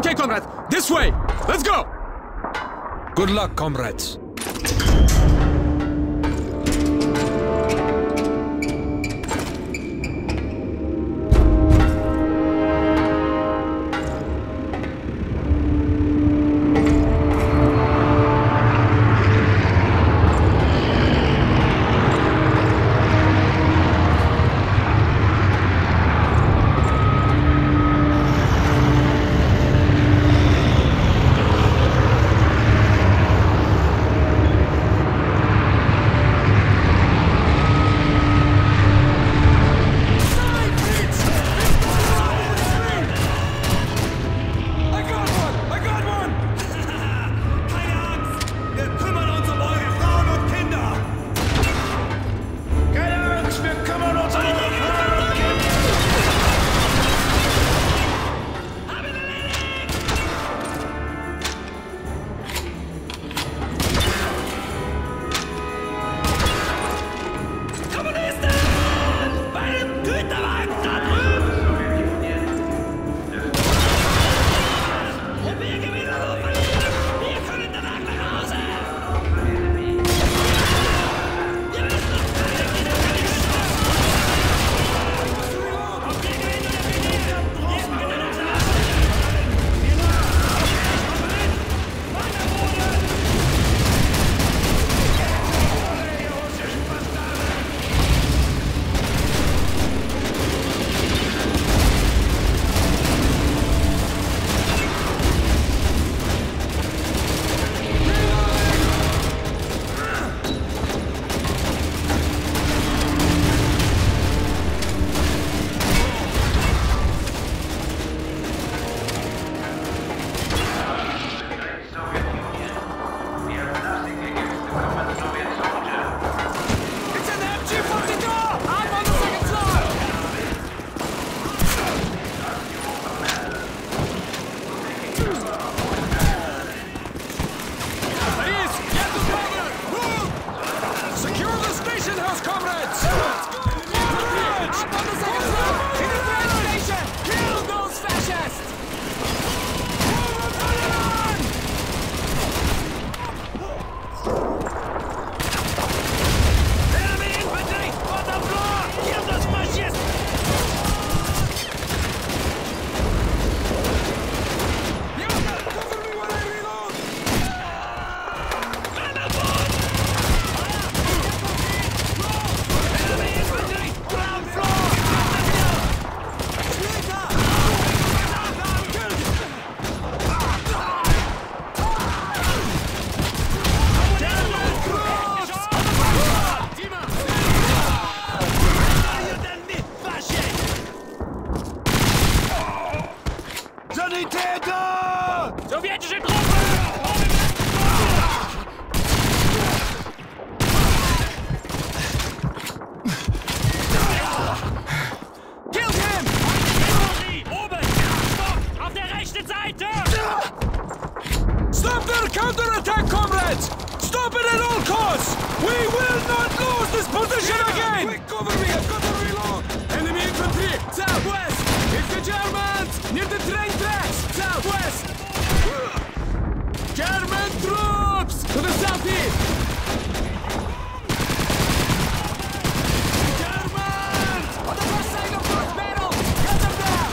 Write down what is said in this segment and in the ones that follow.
Okay, comrade. This way. Let's go. Good luck, comrades. Sowjetische Truppe! Killed him! Oben! Stopp! Auf der rechten Seite! Stop their counterattack, comrades! Stop it at all costs! We will not lose this position again! Quick, cover me! I've got to reload! Enemy infantry! Southwest! It's the Germans! Near the train tracks! Southwest! German troops! To the southeast! Germans! On the first side of those battles! Cut them down!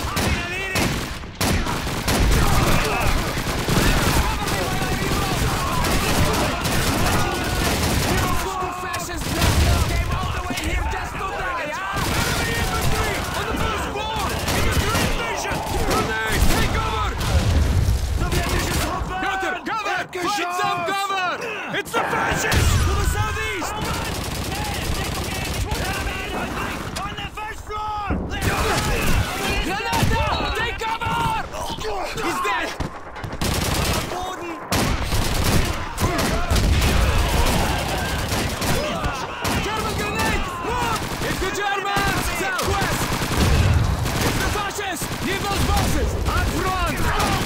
Find some cover! It's the fascists! To the southeast! On the first floor! Granada! Take cover! He's dead! German grenade! Look! It's the Germans! Southwest! It's the fascists! Near those boxes! Up front!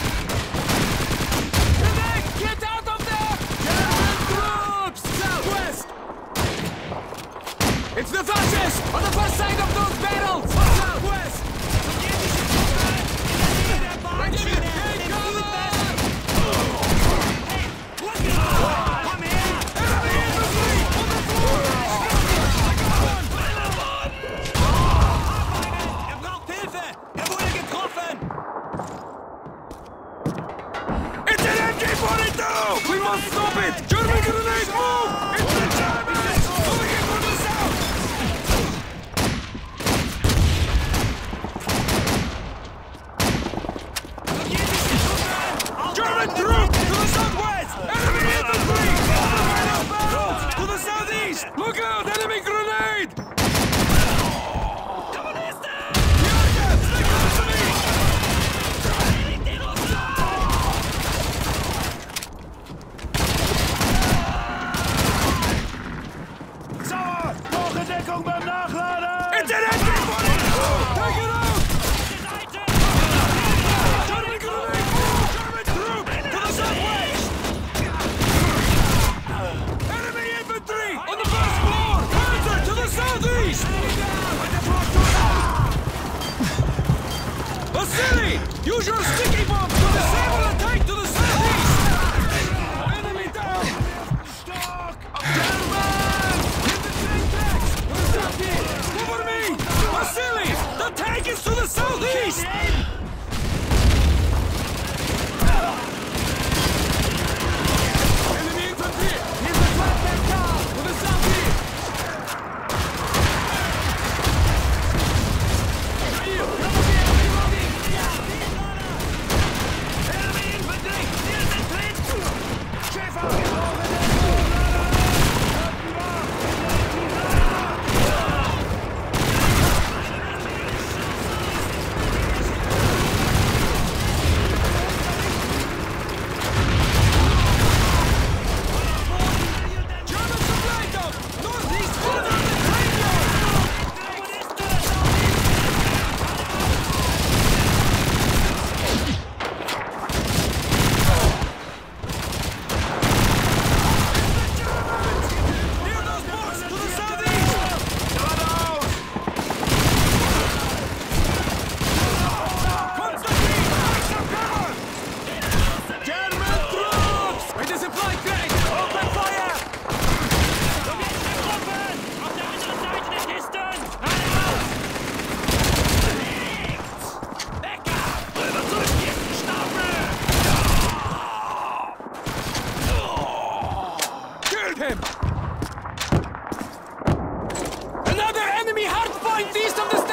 Grenade! Get out of there! German troops! Southwest! It's the fascists! On the first side of those barrels! Southwest! Take cover!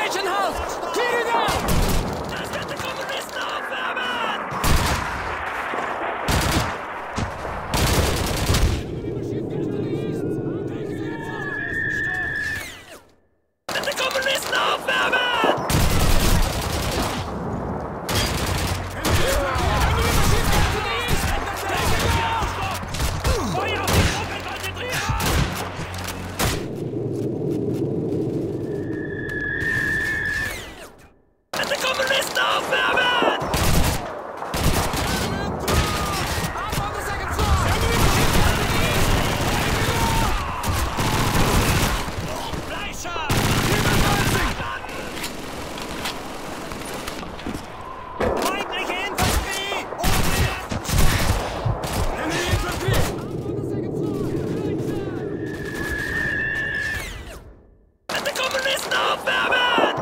station house! Clear it out! Das wird die Kommunisten aufwärmen! Die Kommunisten aufwärmen! Feuer auf die Truppen konzentrieren! Die Kommunisten aufwärmen! Fleischer! Feindliche Infanterie! Die Kommunisten aufwärmen!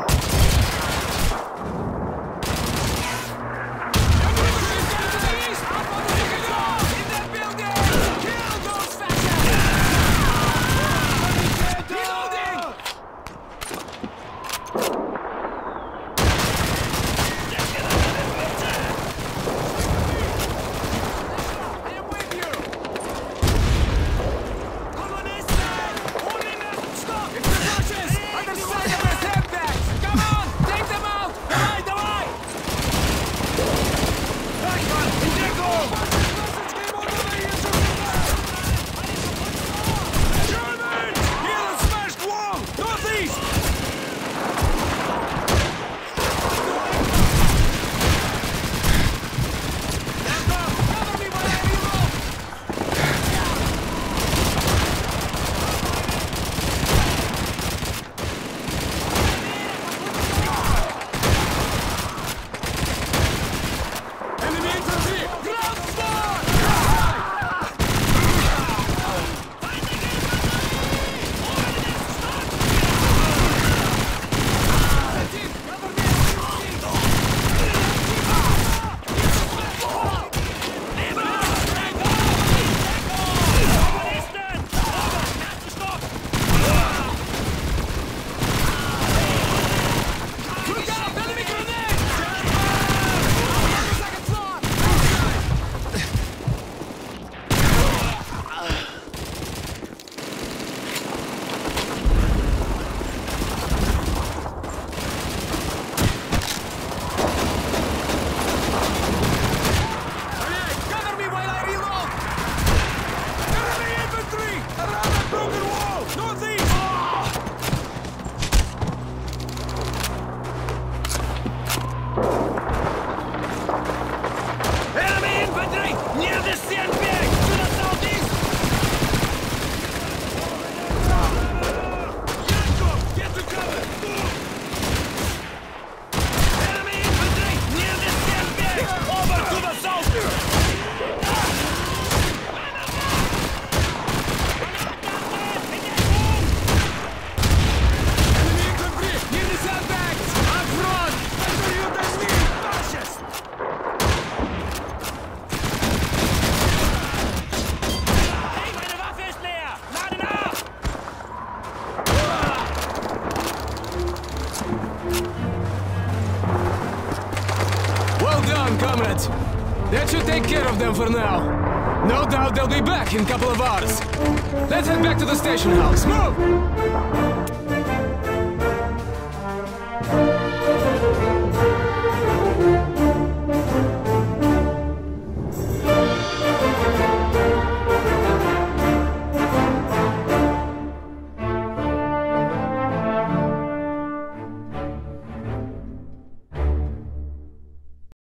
Comrades, that should take care of them for now. No doubt they'll be back in a couple of hours. Let's head back to the station house. Move!